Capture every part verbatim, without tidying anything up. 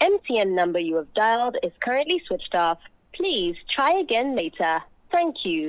M T N number you have dialed is currently switched off. Please try again later. Thank you.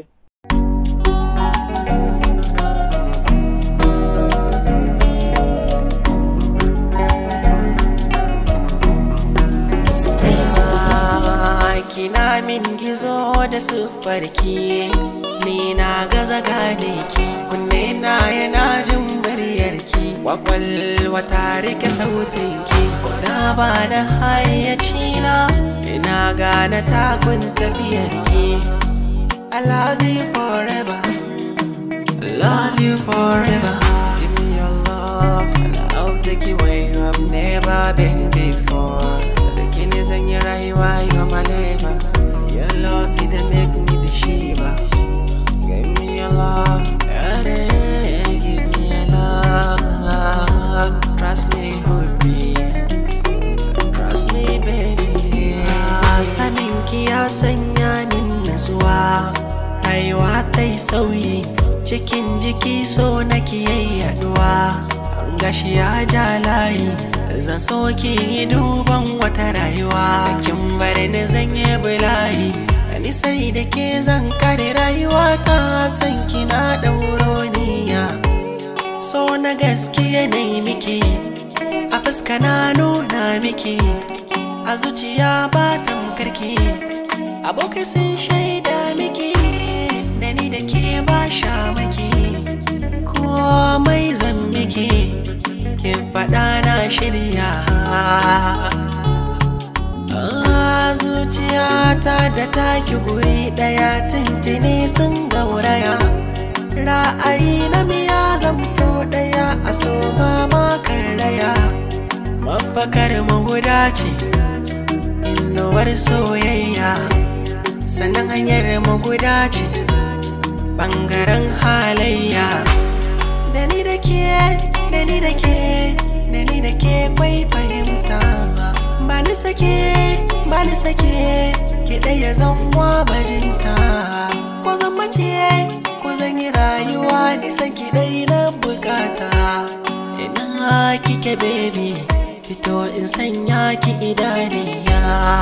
Kina min gizo da sufarki, ni na gaza gane ki, kunne na yana jin muryarki, kwakwalwa ta rike sautinki, na ba da hayyaci na, ina gane takun tafiyarki. I love you forever, I love you forever. Give me your love and I'll take you where you have never been before. Zan yi rayuwa you're my labor. Your love it make me the shiva. Give me your love, yeah, give me your love. Trust me, hold me, trust me, baby. Sanin ki ya sanya min nasuwa, rayuwa ta yi sauyi, cikin jiki so nake yaduwa. Gashi ya ja layi, zan so ki yi duban wata rayuwa, kin bari ni zan yi bulayi, ni sai da ke zan kare rayuwa ta, san ki na dauro niya. So na gaskiya na yi miki, a fuska na nuna miki, a zuciya ba tamkarki, abokai sun shaida miki, da ni da ke ba sha maki, komai zan miki, kin faɗa na shirya. Zuciyata da taki guri ɗaya tuntuni sun gauraya, ra'ayi na miya zamto ɗaya a so ma karraya. Mafakar maguda ce, inuwar soyayya, sannan hanyar maguda ce, ɓangaren halayya. Da ni da ke, da ni da ke, da ni da ke kwai fahimta. Ba ni sake, ba ni sake, ki ɗaya zan wa bajinta. Ko zan mace, ko zan yi rayuwa, nisan ki ɗai na bukata. Ina kike baby, fito in sanya ki idaniya.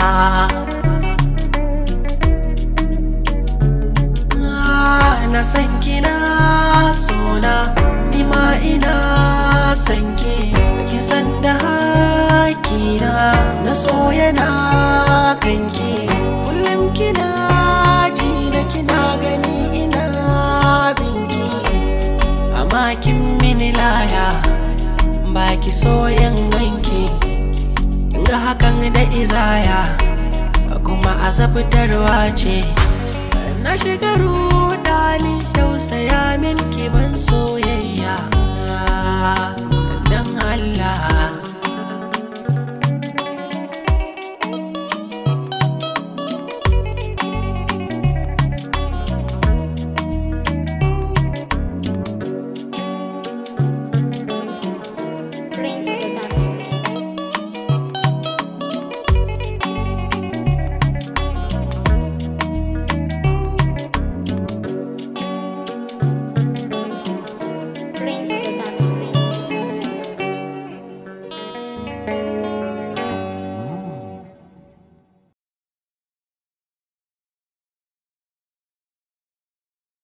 Na san kina sona, ni ma ina san ki, ki san da hakina, na so yana kanki. Kullum kina ji da kina gani ina binki, amma kin mini laya, ba ki so yan ganki. Inga hakan da izaya, kuma azabtarwa ce. Na shiga rudani, tausaya min ki ban soyayya, dan